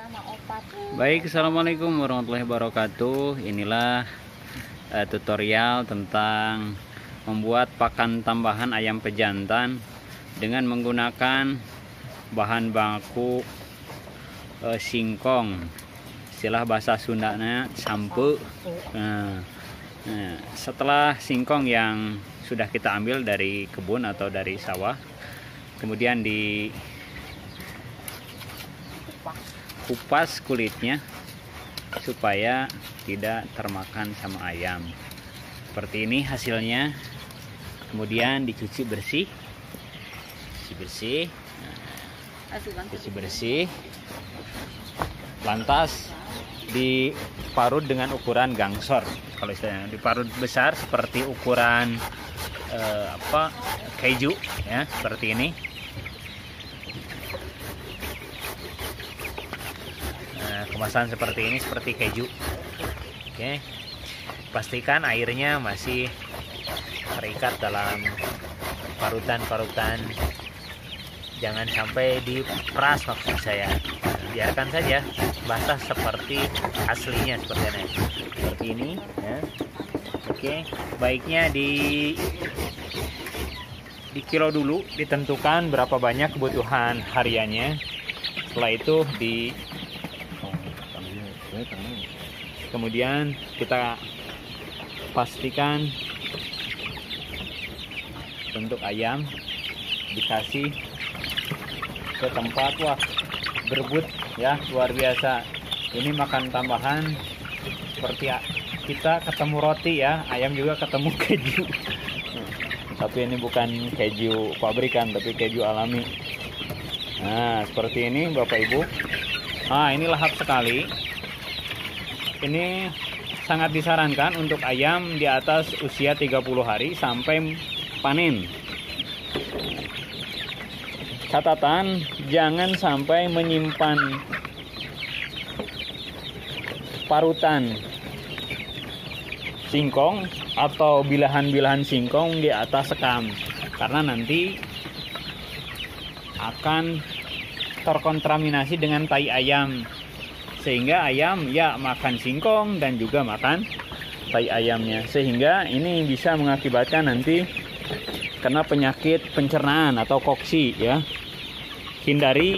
Baik, assalamualaikum warahmatullahi wabarakatuh. Inilah tutorial tentang membuat pakan tambahan ayam pejantan dengan menggunakan bahan baku singkong. Istilah bahasa Sundanya sampe. Setelah singkong yang sudah kita ambil dari kebun atau dari sawah, kemudian dikupas kulitnya supaya tidak termakan sama ayam. Seperti ini hasilnya. Kemudian dicuci bersih, lantas diparut dengan ukuran gangsor. Kalau istilahnya diparut besar seperti ukuran keju ya, seperti ini. Kemasan seperti ini, seperti keju. Oke, pastikan airnya masih terikat dalam parutan-parutan, jangan sampai diperas maksud saya. Biarkan saja basah seperti aslinya, seperti ini ya. Oke, baiknya di kilo dulu, ditentukan berapa banyak kebutuhan hariannya. Setelah itu kemudian kita pastikan untuk ayam dikasih ke tempat, wah berebut ya, luar biasa. Ini makan tambahan seperti kita ketemu roti ya, ayam juga ketemu keju. Tapi ini bukan keju pabrikan, tapi keju alami. Nah, seperti ini Bapak Ibu. Nah, ini lahap sekali. Ini sangat disarankan untuk ayam di atas usia 30 hari sampai panen. Catatan, jangan sampai menyimpan parutan singkong atau bilahan-bilahan singkong di atas sekam, karena nanti akan terkontaminasi dengan tai ayam, sehingga ayam ya makan singkong dan juga makan tai ayamnya, sehingga ini bisa mengakibatkan nanti kena penyakit pencernaan atau koksi ya. Hindari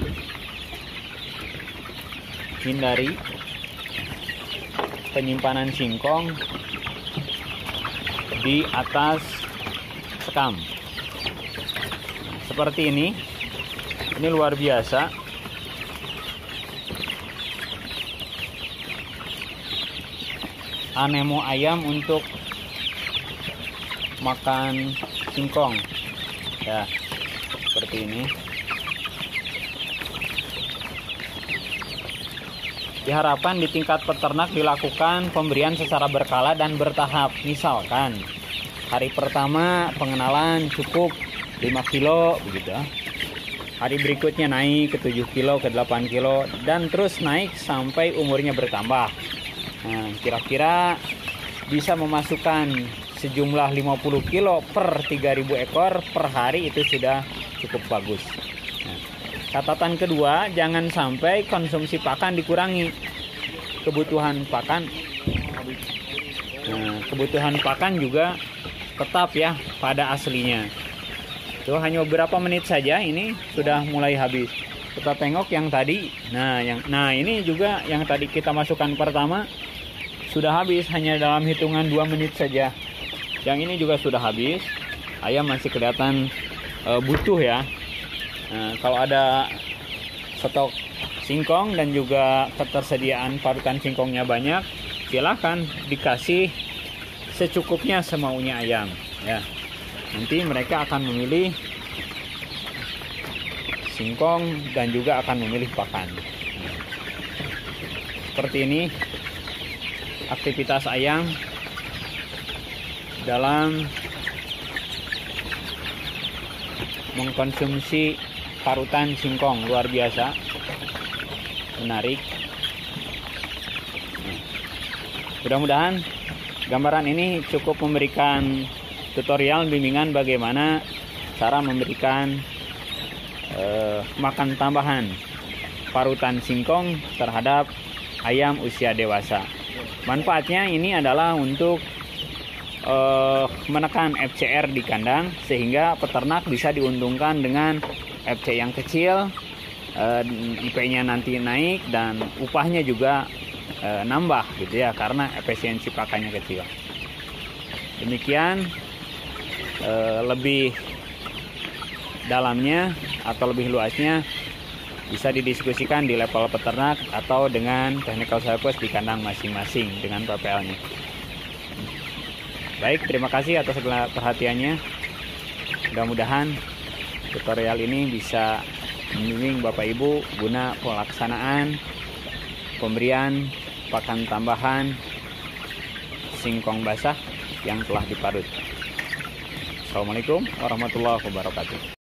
penyimpanan singkong di atas sekam. Seperti ini luar biasa. Anemo ayam untuk makan singkong ya, seperti ini. Diharapkan di tingkat peternak dilakukan pemberian secara berkala dan bertahap. Misalkan hari pertama pengenalan cukup 5 kilo begitu. Hari berikutnya naik ke 7 kilo, ke 8 kilo, dan terus naik sampai umurnya bertambah. Nah, kira-kira bisa memasukkan sejumlah 50 kilo per 3.000 ekor per hari, itu sudah cukup bagus. Nah, catatan kedua, jangan sampai konsumsi pakan dikurangi. Kebutuhan pakan juga tetap ya pada aslinya. Itu hanya beberapa menit saja, ini sudah mulai habis. Kita tengok yang tadi. Nah, ini juga yang tadi kita masukkan pertama sudah habis hanya dalam hitungan 2 menit saja. Yang ini juga sudah habis. Ayam masih kelihatan butuh ya. Nah, kalau ada stok singkong dan juga ketersediaan parutan singkongnya banyak, silahkan dikasih secukupnya semaunya ayam ya. Nanti mereka akan memilih singkong dan juga akan memilih pakan. Seperti ini aktivitas ayam dalam mengkonsumsi parutan singkong, luar biasa menarik. Mudah-mudahan gambaran ini cukup memberikan tutorial bimbingan bagaimana cara memberikan makan tambahan parutan singkong terhadap ayam usia dewasa. Manfaatnya ini adalah untuk menekan FCR di kandang, sehingga peternak bisa diuntungkan dengan FC yang kecil, IP-nya nanti naik dan upahnya juga nambah gitu ya, karena efisiensi pakannya kecil. Demikian lebih dalamnya atau lebih luasnya bisa didiskusikan di level peternak atau dengan technical service di kandang masing-masing dengan PPL-nya. Baik, terima kasih atas segala perhatiannya. Mudah-mudahan tutorial ini bisa membimbing Bapak Ibu guna pelaksanaan pemberian pakan tambahan singkong basah yang telah diparut. Assalamualaikum warahmatullahi wabarakatuh.